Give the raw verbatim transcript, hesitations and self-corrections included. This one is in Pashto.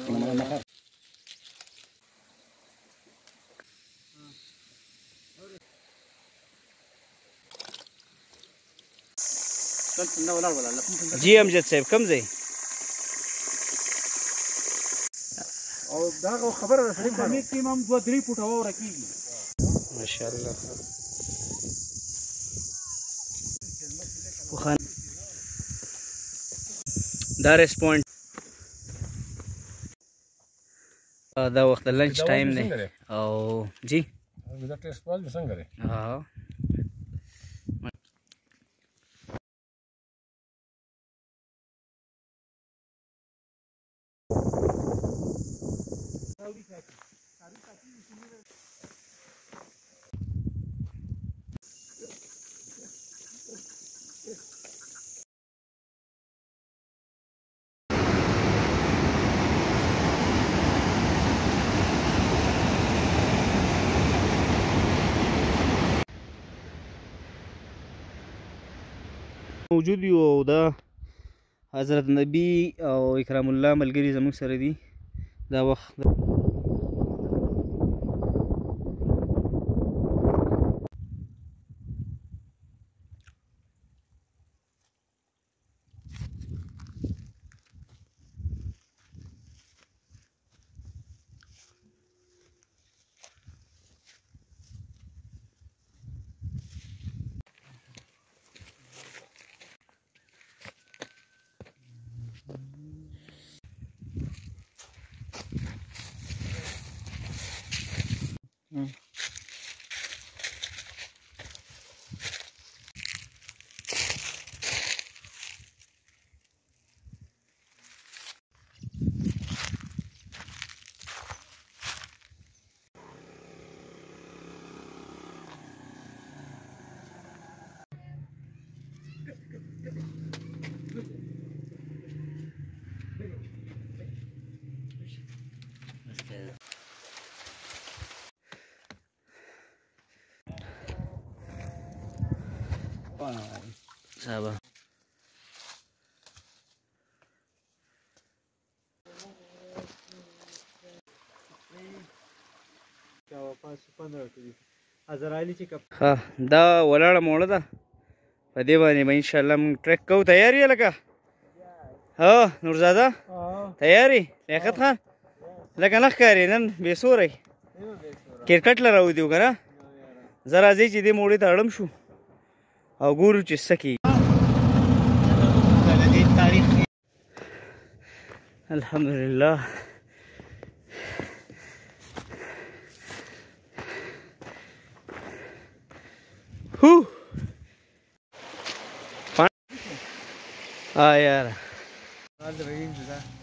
جی امجد صاحب کوم ځای او دا خبره ده سړي کمې کې هم دوه درې فوټه واوره کېږي ماشاءالله دا ریسپونډ دا وخت لنچ ټایم دی او جی دا ټیسټ پال څنګه دی ها موجود یو او دا حضرت نبی او اکرام الله ملګري زموږ سره دي دا وخت صحابه ها دا ولاړه موړه ده په دې باندې به انشاءالله موږ ټریک کوو تیار یې لکه ها نورزاده تیار یې لیاقت خان لکه نه ښکارې نن بې سوری کرکټ له راودي و که نه زه راځئ چې دې موړې ته اړم شو او ګورو چې څه کېږي الحمدلله هو ها یاره